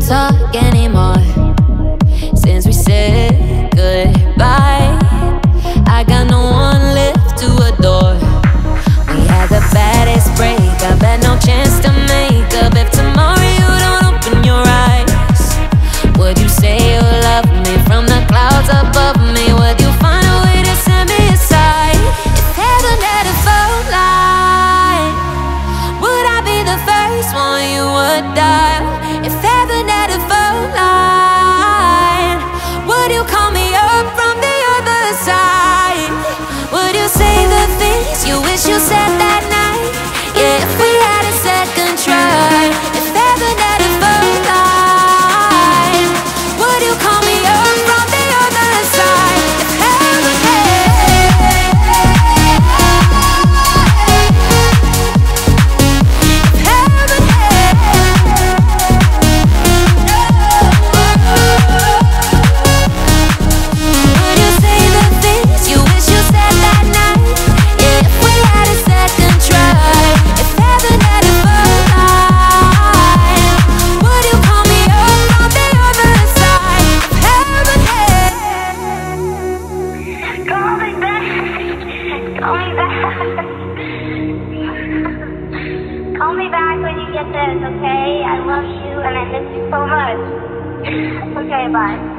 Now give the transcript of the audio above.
talk anymore since we said goodbye. I got no one left to adore. We had the baddest breakup, had no chance to make up. If tomorrow you don't open your eyes, would you say you love me from the clouds above me? Would you find a way to set me aside? If heaven had a phone line, would I be the first one you would dial? If heaven had a phone line, would you call me up from the other side? Would you say the things you wish you said that night? Yeah, if we had a second try. If heaven had a phone line, would you call me up from the other side? If heaven would you say the things you wish you said that night? Yeah, if we had a second try. If heaven had a phone line, would you call me up from the other side? If heaven had Call me back. Call me back. Call me back when you get this, okay? I love you and I miss you so much. Okay, bye.